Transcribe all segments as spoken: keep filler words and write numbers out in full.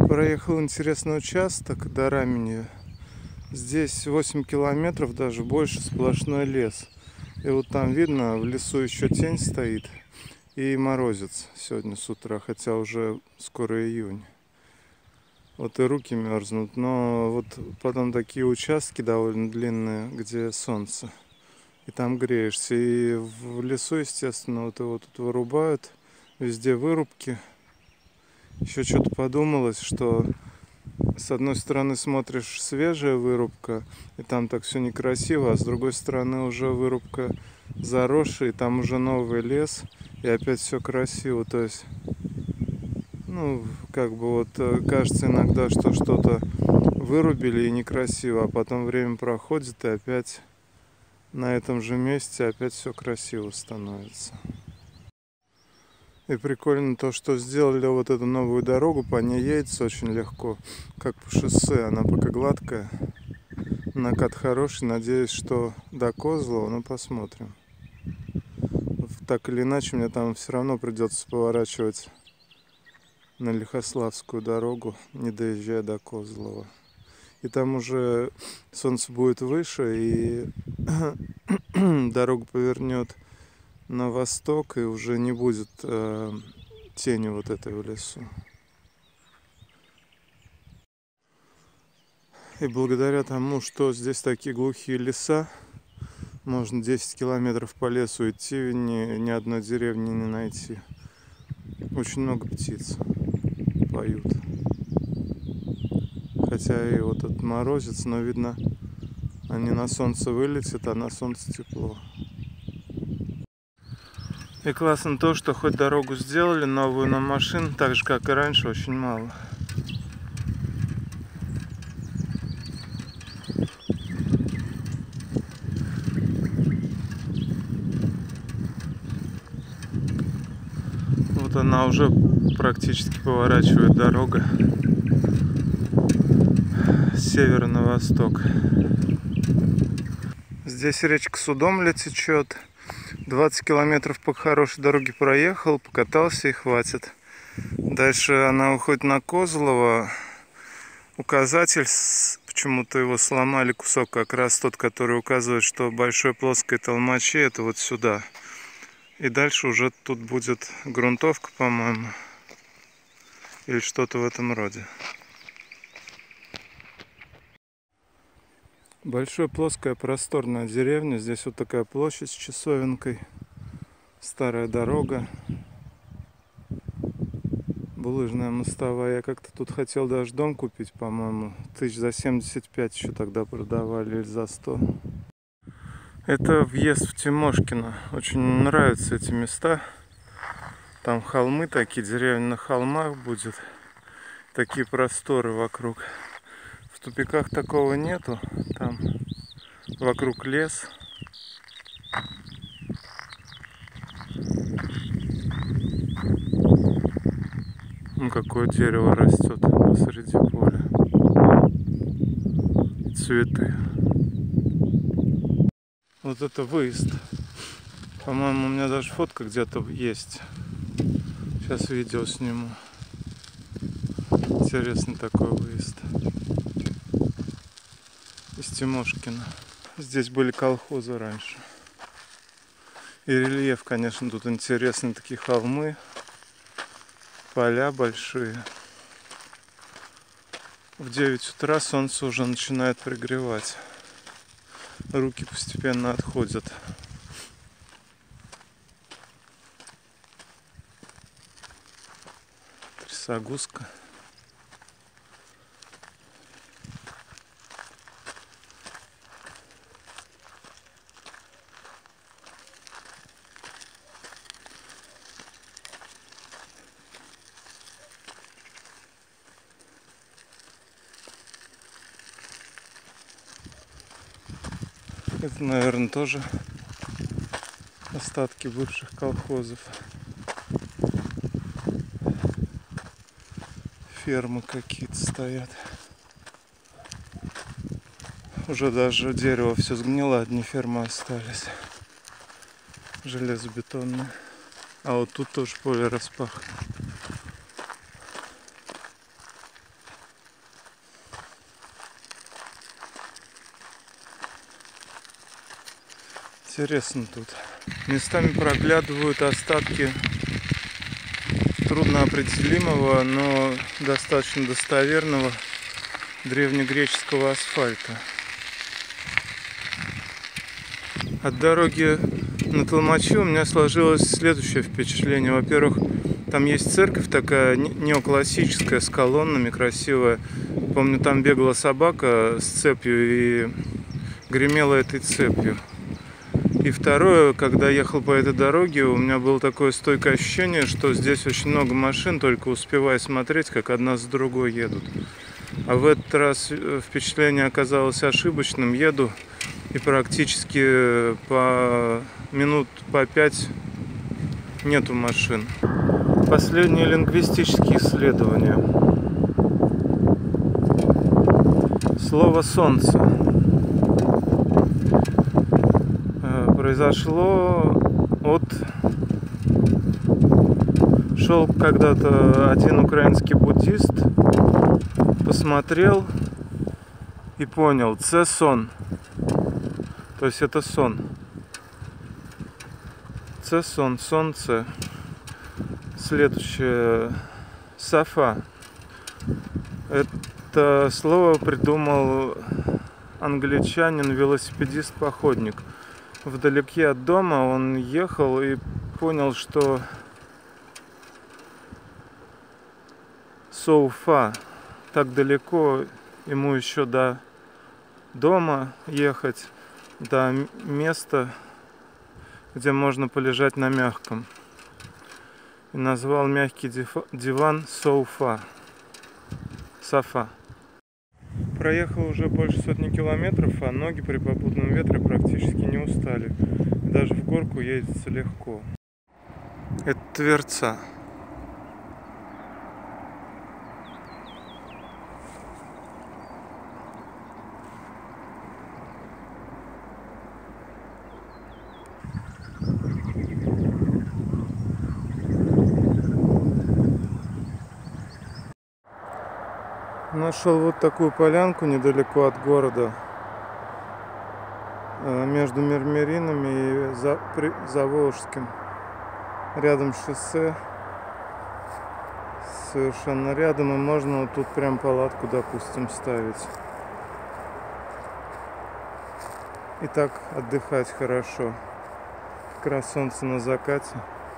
Проехал интересный участок до Рамени. Здесь восемь километров, даже больше, сплошной лес. И вот там видно, в лесу еще тень стоит и морозец сегодня с утра, хотя уже скоро июнь. Вот и руки мерзнут, но вот потом такие участки довольно длинные, где солнце. И там греешься. И в лесу, естественно, вот его тут вырубают, везде вырубки. Еще что-то подумалось, что с одной стороны смотришь свежая вырубка, и там так все некрасиво, а с другой стороны уже вырубка заросшая, и там уже новый лес, и опять все красиво. То есть, ну, как бы вот кажется иногда, что что-то вырубили и некрасиво, а потом время проходит, и опять на этом же месте опять все красиво становится. И прикольно то, что сделали вот эту новую дорогу, по ней едется очень легко, как по шоссе, она пока гладкая, накат хороший, надеюсь, что до Козлова, ну посмотрим. Так или иначе, мне там все равно придется поворачивать на Лихославскую дорогу, не доезжая до Козлова. И там уже солнце будет выше, и дорога повернет на восток, и уже не будет э, тени вот этой в лесу. И благодаря тому, что здесь такие глухие леса, можно десять километров по лесу идти, ни, ни одной деревни не найти. Очень много птиц поют. Хотя и вот этот морозец, но видно, они на солнце вылетят, а на солнце тепло. И классно то, что хоть дорогу сделали новую, но машин, так же как и раньше, очень мало. Вот она уже практически поворачивает, дорога с севера на восток. Здесь речка Судомля течет. двадцать километров по хорошей дороге проехал, покатался и хватит. Дальше она уходит на Козлово. Указатель, почему-то его сломали, кусок как раз тот, который указывает, что большой плоской Толмачи, это вот сюда. И дальше уже тут будет грунтовка, по-моему, или что-то в этом роде. Большая плоская просторная деревня. Здесь вот такая площадь с часовенкой. Старая дорога. Булыжная мостовая. Я как-то тут хотел даже дом купить, по-моему. Тысяч за семьдесят пять еще тогда продавали, или за сто. Это въезд в Тимошкино. Очень нравятся эти места. Там холмы такие, деревня на холмах будет. Такие просторы вокруг. В тупиках такого нету. Там вокруг лес. Ну, какое дерево растет посреди поля. Цветы. Вот это выезд. По-моему, у меня даже фотка где-то есть. Сейчас видео сниму. Интересный такой выезд. Из Тимошкина. Здесь были колхозы раньше. И рельеф, конечно, тут интересные такие холмы. Поля большие. В девять утра солнце уже начинает пригревать. Руки постепенно отходят. Трясогузка. Это, наверное, тоже остатки бывших колхозов. Фермы какие-то стоят. Уже даже дерево все сгнило, одни фермы остались. Железобетонные. А вот тут тоже поле распахано. Интересно тут. Местами проглядывают остатки трудноопределимого, но достаточно достоверного древнегреческого асфальта. От дороги на Толмачи у меня сложилось следующее впечатление. Во-первых, там есть церковь такая неоклассическая, с колоннами, красивая. Помню, там бегала собака с цепью и гремела этой цепью. И второе, когда ехал по этой дороге, у меня было такое стойкое ощущение, что здесь очень много машин, только успевая смотреть, как одна за другой едут. А в этот раз впечатление оказалось ошибочным. Еду и практически по минут по пять нету машин. Последние лингвистические исследования. Слово «солнце» произошло от... Шел когда-то один украинский буддист, посмотрел и понял: «Це сон». То есть это сон. Це сон, солнце. Следующее. Сафа. Это слово придумал англичанин-велосипедист-походник. Вдалеке от дома он ехал и понял, что so far, так далеко ему еще до дома ехать, до места, где можно полежать на мягком. И назвал мягкий диван софа. Софа. Проехал уже больше сотни километров, а ноги при попутном ветре практически не устали. Даже в горку едется легко. Это Тверца. Нашел вот такую полянку недалеко от города, между Мермеринами и Заволжским. Рядом шоссе, совершенно рядом, и можно вот тут прям палатку, допустим, ставить. И так отдыхать хорошо. Как раз солнце на закате.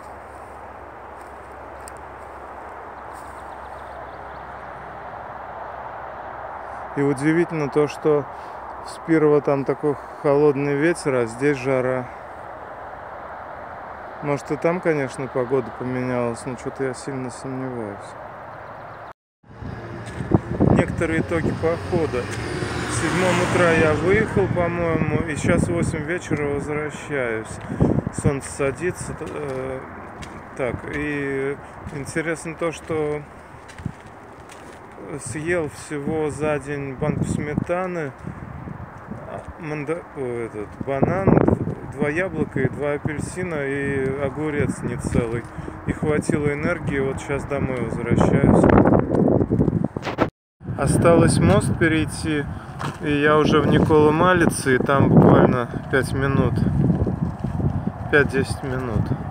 И удивительно то, что в Спирово там такой холодный ветер, а здесь жара. Может, и там, конечно, погода поменялась, но что-то я сильно сомневаюсь. Некоторые итоги похода. В седьмом утра я выехал, по-моему, и сейчас в восемь вечера возвращаюсь. Солнце садится. Э, так, и интересно то, что съел всего за день банку сметаны, манда... О, этот, банан, два яблока и два апельсина и огурец не целый. И хватило энергии, вот сейчас домой возвращаюсь. Осталось мост перейти, и я уже в Никола-Малице, и там буквально пять минут, пять-десять минут.